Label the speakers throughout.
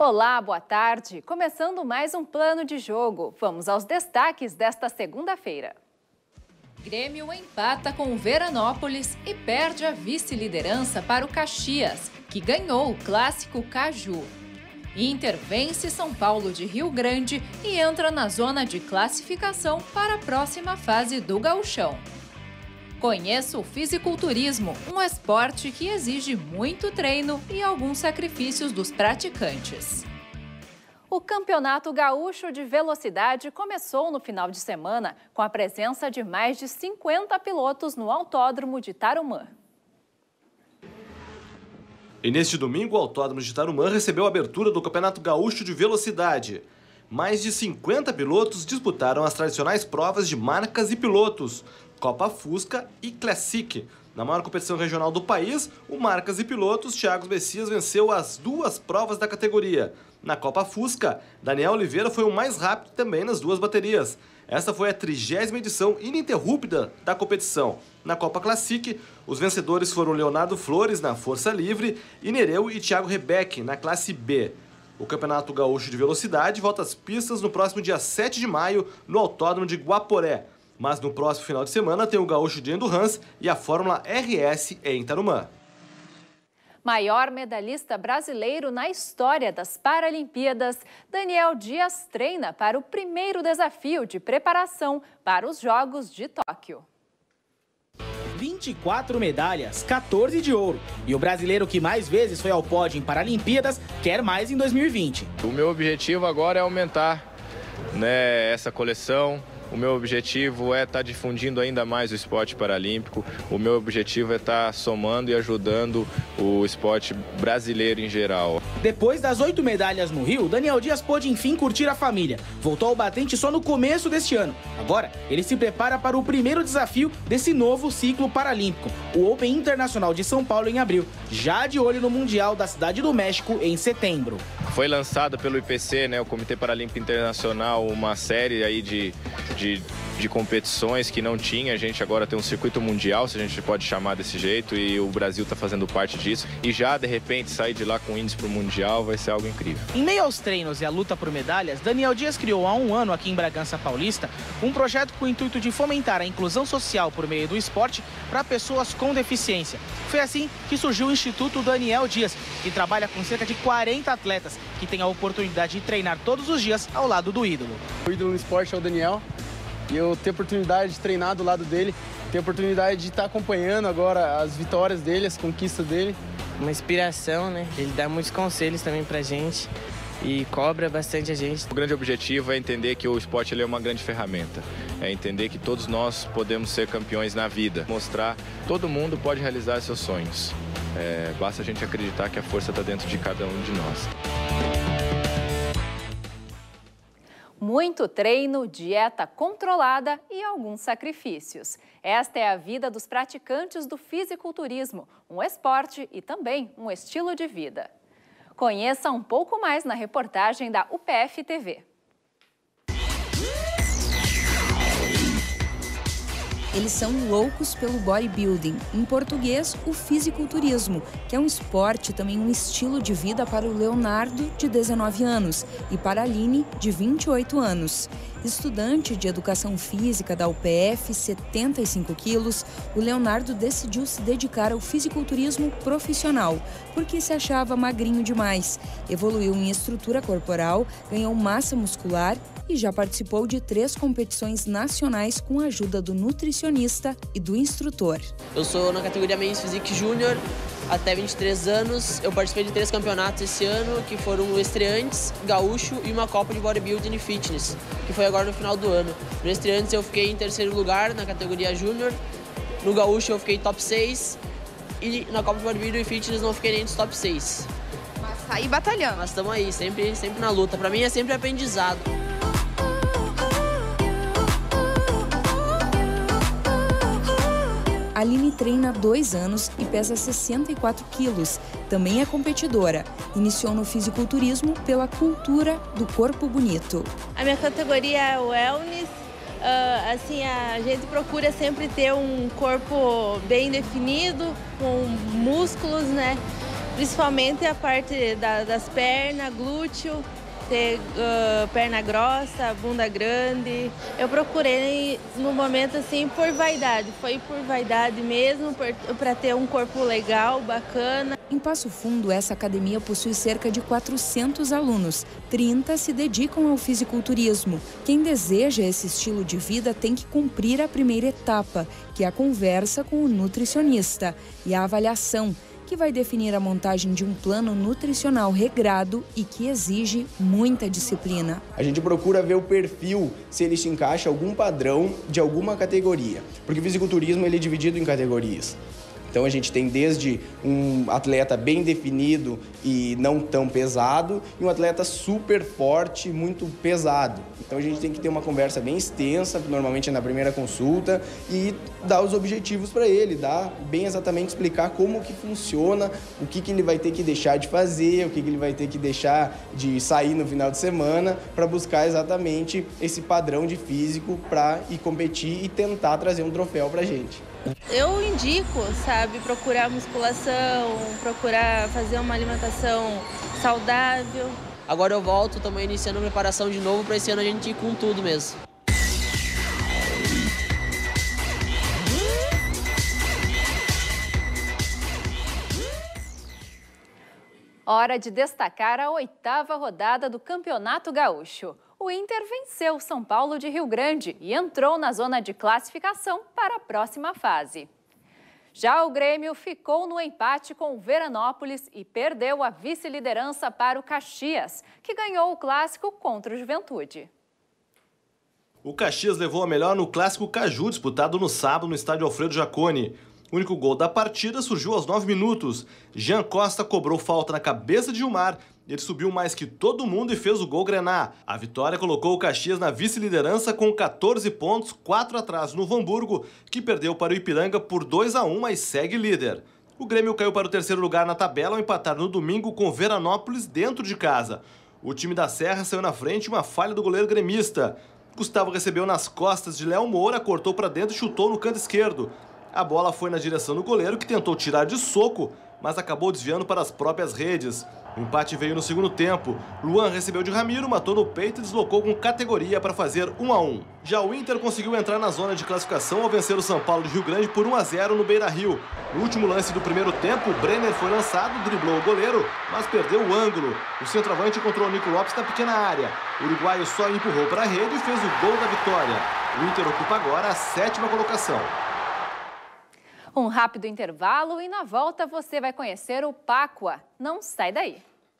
Speaker 1: Olá, boa tarde. Começando mais um Plano de Jogo. Vamos aos destaques desta segunda-feira. Grêmio empata com o Veranópolis e perde a vice-liderança para o Caxias, que ganhou o clássico Caju. Inter vence São Paulo de Rio Grande e entra na zona de classificação para a próxima fase do Gauchão. Conheça o fisiculturismo, um esporte que exige muito treino e alguns sacrifícios dos praticantes. O Campeonato Gaúcho de Velocidade começou no final de semana com a presença de mais de 50 pilotos no Autódromo de Tarumã.
Speaker 2: E neste domingo, o Autódromo de Tarumã recebeu a abertura do Campeonato Gaúcho de Velocidade. Mais de 50 pilotos disputaram as tradicionais provas de marcas e pilotos, Copa Fusca e Classic. Na maior competição regional do país, o Marcas e Pilotos, Thiago Messias, venceu as duas provas da categoria. Na Copa Fusca, Daniel Oliveira foi o mais rápido também nas duas baterias. Essa foi a 30ª edição ininterrupta da competição. Na Copa Classic, os vencedores foram Leonardo Flores na Força Livre e Nereu e Thiago Rebeck na Classe B. O Campeonato Gaúcho de Velocidade volta às pistas no próximo dia 7 de maio no Autódromo de Guaporé. Mas no próximo final de semana tem o Gaúcho de Endurance e a Fórmula RS em Tarumã.
Speaker 1: Maior medalhista brasileiro na história das Paralimpíadas, Daniel Dias treina para o primeiro desafio de preparação para os Jogos de Tóquio.
Speaker 3: 24 medalhas, 14 de ouro. E o brasileiro que mais vezes foi ao pódio em Paralimpíadas quer mais em 2020.
Speaker 4: O meu objetivo agora é aumentar, essa coleção. O meu objetivo é estar difundindo ainda mais o esporte paralímpico. O meu objetivo é estar somando e ajudando o esporte brasileiro em geral.
Speaker 3: Depois das 8 medalhas no Rio, Daniel Dias pôde enfim curtir a família. Voltou ao batente só no começo deste ano. Agora, ele se prepara para o primeiro desafio desse novo ciclo paralímpico, o Open Internacional de São Paulo em abril, já de olho no Mundial da Cidade do México em setembro.
Speaker 4: Foi lançado pelo IPC, o Comitê Paralímpico Internacional, uma série aí de competições que não tinha. A gente agora tem um circuito mundial, se a gente pode chamar desse jeito, e o Brasil está fazendo parte disso. E já, de repente, sair de lá com índice para o mundial vai ser algo incrível.
Speaker 3: Em meio aos treinos e à luta por medalhas, Daniel Dias criou há um ano aqui em Bragança Paulista um projeto com o intuito de fomentar a inclusão social por meio do esporte para pessoas com deficiência. Foi assim que surgiu o Instituto Daniel Dias, que trabalha com cerca de 40 atletas que têm a oportunidade de treinar todos os dias ao lado do ídolo.
Speaker 5: O ídolo no esporte é o Daniel. E eu tenho a oportunidade de treinar do lado dele, tenho a oportunidade de estar acompanhando agora as vitórias dele, as conquistas dele.
Speaker 6: Uma inspiração, Ele dá muitos conselhos também pra gente e cobra bastante a gente.
Speaker 4: O grande objetivo é entender que o esporte é uma grande ferramenta. É entender que todos nós podemos ser campeões na vida. Mostrar que todo mundo pode realizar seus sonhos. Basta a gente acreditar que a força está dentro de cada um de nós.
Speaker 1: Muito treino, dieta controlada e alguns sacrifícios. Esta é a vida dos praticantes do fisiculturismo, um esporte e também um estilo de vida. Conheça um pouco mais na reportagem da UPF TV.
Speaker 7: Eles são loucos pelo bodybuilding, em português, o fisiculturismo, que é um esporte e também um estilo de vida para o Leonardo, de 19 anos, e para a Aline, de 28 anos. Estudante de Educação Física da UPF, 75 quilos, o Leonardo decidiu se dedicar ao fisiculturismo profissional, porque se achava magrinho demais. Evoluiu em estrutura corporal, ganhou massa muscular e já participou de 3 competições nacionais com a ajuda do nutricionista e do instrutor.
Speaker 8: Eu sou na categoria Men's Physique Júnior, até 23 anos. Eu participei de 3 campeonatos esse ano, que foram o Estreantes, Gaúcho e uma Copa de Bodybuilding e Fitness, que foi agora no final do ano. No Estreantes eu fiquei em 3º lugar na categoria Júnior, no Gaúcho eu fiquei top 6 e na Copa de Bodybuilding e Fitness não fiquei nem dos top 6.
Speaker 9: Mas tá aí batalhando.
Speaker 8: Nós estamos aí, sempre na luta. Pra mim é sempre aprendizado.
Speaker 7: Aline treina há 2 anos e pesa 64 quilos. Também é competidora. Iniciou no fisiculturismo pela cultura do corpo bonito.
Speaker 10: A minha categoria é o wellness. A gente procura sempre ter um corpo bem definido, com músculos, principalmente a parte das pernas, glúteo, ter perna grossa, bunda grande. Eu procurei no momento assim por vaidade, foi por vaidade mesmo, para ter um corpo legal, bacana.
Speaker 7: Em Passo Fundo, essa academia possui cerca de 400 alunos. 30 se dedicam ao fisiculturismo. Quem deseja esse estilo de vida tem que cumprir a primeira etapa, que é a conversa com o nutricionista e a avaliação, que vai definir a montagem de um plano nutricional regrado e que exige muita disciplina.
Speaker 11: A gente procura ver o perfil, se ele se encaixa em algum padrão de alguma categoria, porque o fisiculturismo ele é dividido em categorias. Então a gente tem desde um atleta bem definido e não tão pesado e um atleta super forte, muito pesado. Então a gente tem que ter uma conversa bem extensa, normalmente na primeira consulta, e dar os objetivos para ele, dar bem exatamente explicar como que funciona, o que ele vai ter que deixar de fazer, o que ele vai ter que deixar de sair no final de semana, para buscar exatamente esse padrão de físico para ir competir e tentar trazer um troféu para a gente.
Speaker 10: Eu indico, sabe, procurar musculação, procurar fazer uma alimentação saudável.
Speaker 8: Agora eu volto, estamos iniciando a preparação de novo para esse ano a gente ir com tudo mesmo.
Speaker 1: Hora de destacar a 8ª rodada do Campeonato Gaúcho. O Inter venceu o São Paulo de Rio Grande e entrou na zona de classificação para a próxima fase. Já o Grêmio ficou no empate com o Veranópolis e perdeu a vice-liderança para o Caxias, que ganhou o clássico contra o Juventude.
Speaker 2: O Caxias levou a melhor no clássico Caju, disputado no sábado no estádio Alfredo Jaconi. O único gol da partida surgiu aos 9 minutos. Jean Costa cobrou falta na cabeça de Gilmar. Ele subiu mais que todo mundo e fez o gol grená. A vitória colocou o Caxias na vice-liderança com 14 pontos, 4 atrás no Novo Hamburgo, que perdeu para o Ipiranga por 2-1, mas segue líder. O Grêmio caiu para o 3º lugar na tabela ao empatar no domingo com o Veranópolis dentro de casa. O time da Serra saiu na frente uma falha do goleiro gremista. Gustavo recebeu nas costas de Léo Moura, cortou para dentro e chutou no canto esquerdo. A bola foi na direção do goleiro, que tentou tirar de soco, mas acabou desviando para as próprias redes. O empate veio no segundo tempo. Luan recebeu de Ramiro, matou no peito e deslocou com categoria para fazer 1-1. Já o Inter conseguiu entrar na zona de classificação ao vencer o São Paulo de Rio Grande por 1-0 no Beira-Rio. No último lance do primeiro tempo, o Brenner foi lançado, driblou o goleiro, mas perdeu o ângulo. O centroavante encontrou o Nico Lopes na pequena área. O uruguaio só empurrou para a rede e fez o gol da vitória. O Inter ocupa agora a 7ª colocação.
Speaker 1: Um rápido intervalo e na volta você vai conhecer o Páqua. Não sai daí!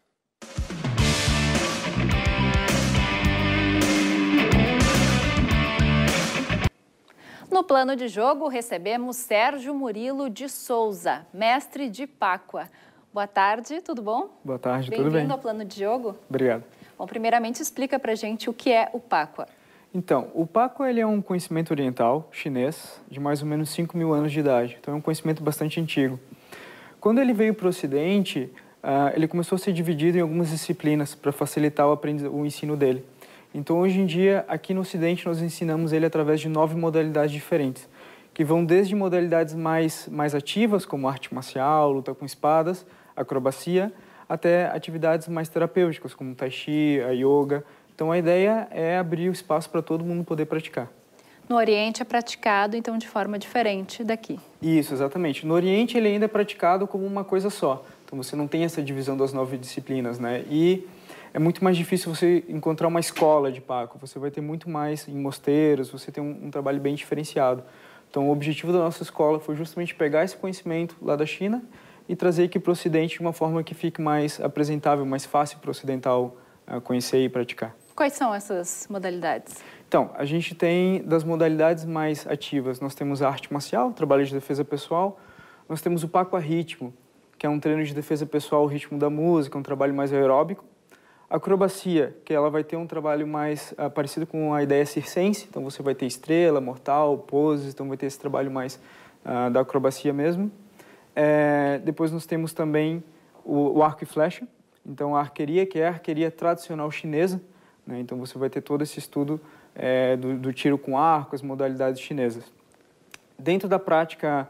Speaker 1: No plano de jogo, recebemos Sérgio Murilo de Souza, mestre de Páqua. Boa tarde, tudo bom?
Speaker 12: Boa tarde, tudo bem.
Speaker 1: Bem-vindo ao plano de jogo.
Speaker 12: Obrigado.
Speaker 1: Bom, primeiramente explica pra gente o que é o Páqua.
Speaker 12: Então, o Páqua ele é um conhecimento oriental chinês de mais ou menos 5.000 anos de idade. Então é um conhecimento bastante antigo. Quando ele veio para o Ocidente, ele começou a ser dividido em algumas disciplinas para facilitar o ensino dele. Então hoje em dia, aqui no Ocidente, nós ensinamos ele através de 9 modalidades diferentes, que vão desde modalidades mais ativas, como arte marcial, luta com espadas, acrobacia, até atividades mais terapêuticas, como tai chi, a yoga. Então, a ideia é abrir o espaço para todo mundo poder praticar.
Speaker 1: No Oriente é praticado, então, de forma diferente daqui.
Speaker 12: Isso, exatamente. No Oriente, ele ainda é praticado como uma coisa só. Então, você não tem essa divisão das 9 disciplinas, né? E é muito mais difícil você encontrar uma escola de Páqua. Você vai ter muito mais em mosteiros, você tem um trabalho bem diferenciado. Então, o objetivo da nossa escola foi justamente pegar esse conhecimento lá da China e trazer aqui para o Ocidente de uma forma que fique mais apresentável, mais fácil para o ocidental conhecer e praticar.
Speaker 1: Quais são essas modalidades?
Speaker 12: Então, a gente tem das modalidades mais ativas, nós temos a arte marcial, trabalho de defesa pessoal, nós temos o Páqua ritmo, que é um treino de defesa pessoal, o ritmo da música, um trabalho mais aeróbico. A acrobacia, que ela vai ter um trabalho mais parecido com a ideia circense, então você vai ter estrela, mortal, poses, então vai ter esse trabalho mais da acrobacia mesmo. Depois nós temos também o arco e flecha, então a arqueria, que é a arqueria tradicional chinesa, né? Então você vai ter todo esse estudo do tiro com arco, as modalidades chinesas. Dentro da prática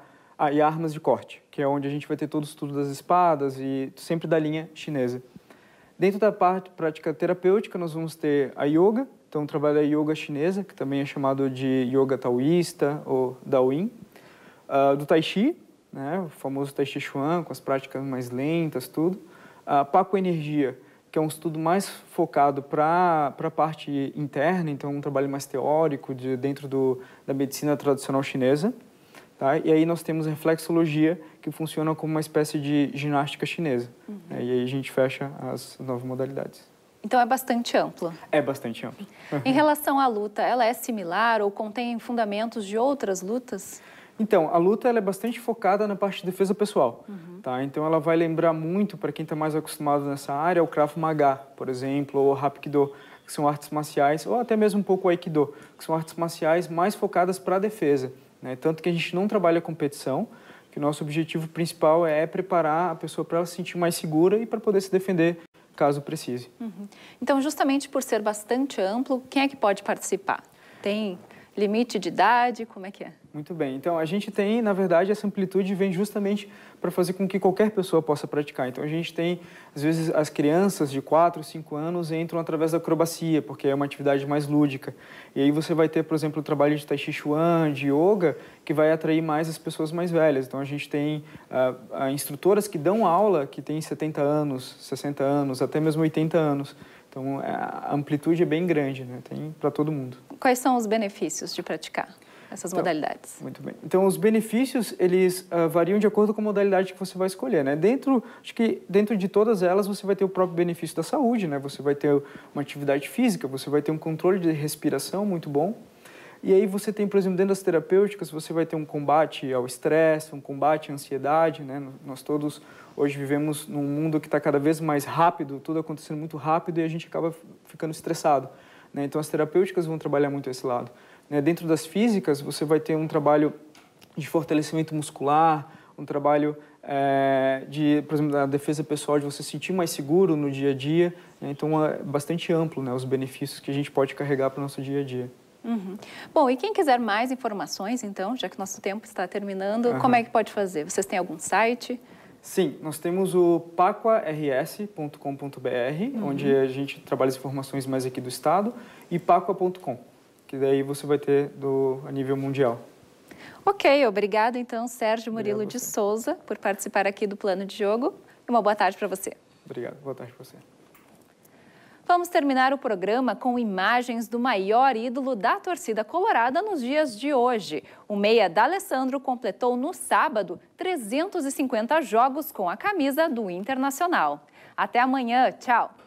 Speaker 12: e armas de corte, que é onde a gente vai ter todo o estudo das espadas e sempre da linha chinesa. Dentro da parte prática terapêutica, nós vamos ter a yoga, então o trabalho da yoga chinesa, que também é chamado de yoga taoísta ou Daoyin, do tai chi, né, o famoso tai chi chuan, com as práticas mais lentas, tudo. A Paco Energia, que é um estudo mais focado para a parte interna, então um trabalho mais teórico dentro da medicina tradicional chinesa. Tá? E aí nós temos a reflexologia, que funciona como uma espécie de ginástica chinesa. E aí a gente fecha as 9 modalidades.
Speaker 1: Então é bastante amplo.
Speaker 12: É bastante amplo.
Speaker 1: Em relação à luta, ela é similar ou contém fundamentos de outras lutas?
Speaker 12: Então, a luta ela é bastante focada na parte de defesa pessoal. Tá? Então ela vai lembrar muito, para quem está mais acostumado nessa área, o Krav Maga, por exemplo, ou o Hapkido, que são artes marciais, ou até mesmo um pouco o Aikido, que são artes marciais mais focadas para a defesa. Né? Tanto que a gente não trabalha competição, que o nosso objetivo principal é preparar a pessoa para ela se sentir mais segura e para poder se defender caso precise.
Speaker 1: Então, justamente por ser bastante amplo, quem é que pode participar? Tem limite de idade? Como é que é?
Speaker 12: Muito bem. Então, a gente tem, na verdade, essa amplitude vem justamente para fazer com que qualquer pessoa possa praticar. Então, a gente tem, às vezes, as crianças de 4, 5 anos entram através da acrobacia, porque é uma atividade mais lúdica. E aí você vai ter, por exemplo, o trabalho de Tai Chi Chuan, de yoga, que vai atrair mais as pessoas mais velhas. Então, a gente tem instrutoras que dão aula que têm 70 anos, 60 anos, até mesmo 80 anos. Então, a amplitude é bem grande, né? Tem para todo mundo.
Speaker 1: Quais são os benefícios de praticar essas modalidades?
Speaker 12: Muito bem. Então, os benefícios, eles variam de acordo com a modalidade que você vai escolher, né? Acho que dentro de todas elas, você vai ter o próprio benefício da saúde, né? Você vai ter uma atividade física, você vai ter um controle de respiração muito bom. E aí você tem, por exemplo, dentro das terapêuticas, você vai ter um combate ao estresse, um combate à ansiedade, né? Nós todos hoje vivemos num mundo que está cada vez mais rápido, tudo acontecendo muito rápido e a gente acaba ficando estressado, né? Então, as terapêuticas vão trabalhar muito esse lado. Né? Dentro das físicas, você vai ter um trabalho de fortalecimento muscular, um trabalho por exemplo, da defesa pessoal, de você se sentir mais seguro no dia a dia. Né? Então, é bastante amplo, né, os benefícios que a gente pode carregar para o nosso dia a dia.
Speaker 1: Bom, e quem quiser mais informações, então, já que nosso tempo está terminando, como é que pode fazer? Vocês têm algum site?
Speaker 12: Sim, nós temos o paquars.com.br, onde a gente trabalha as informações mais aqui do estado, e paqua.com, que daí você vai ter a nível mundial.
Speaker 1: Ok, obrigado então, Sérgio Murilo de Souza, por participar aqui do Plano de Jogo. E uma boa tarde para você.
Speaker 12: Obrigado, boa tarde para você.
Speaker 1: Vamos terminar o programa com imagens do maior ídolo da torcida colorada nos dias de hoje. O meia D'Alessandro completou no sábado 350 jogos com a camisa do Internacional. Até amanhã, tchau!